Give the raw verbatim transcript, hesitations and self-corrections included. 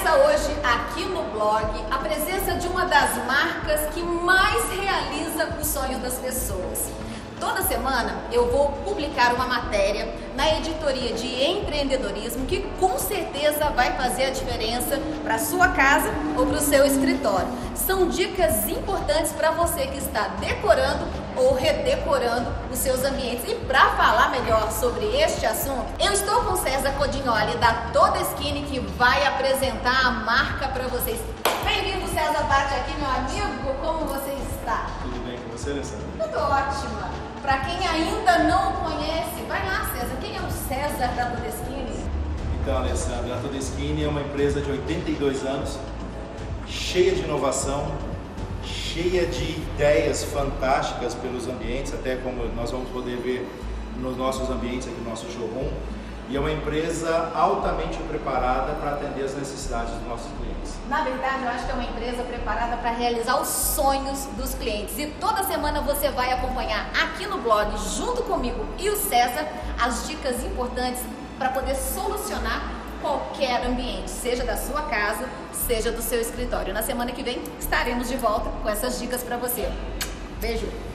Começa hoje aqui no blog a presença de uma das marcas que mais realiza os sonhos das pessoas. Toda semana eu vou publicar uma matéria na editoria de empreendedorismo que com certeza vai fazer a diferença para sua casa ou para o seu escritório. São dicas importantes para você que está decorando ou redecorando os seus ambientes. E para falar melhor sobre este assunto, eu estou com César Codignoli da Toda Skin, que vai apresentar a marca para vocês. Bem-vindo, César, bate aqui, meu amigo. Como você está? Tudo bem com você, Alessandra? Tudo ótimo. Para quem ainda não conhece, vai lá, César. Quem é o César da Toda Skin? Então, Alessandra, a Toda Skin é uma empresa de oitenta e dois anos, cheia de inovação, cheia de ideias fantásticas pelos ambientes, até como nós vamos poder ver nos nossos ambientes aqui no nosso showroom. E é uma empresa altamente preparada para atender as necessidades dos nossos clientes. Na verdade, eu acho que é uma empresa preparada para realizar os sonhos dos clientes. E toda semana você vai acompanhar aqui no blog, junto comigo e o César, as dicas importantes para poder solucionar qualquer ambiente, seja da sua casa, seja do seu escritório. Na semana que vem estaremos de volta com essas dicas para você. Beijo!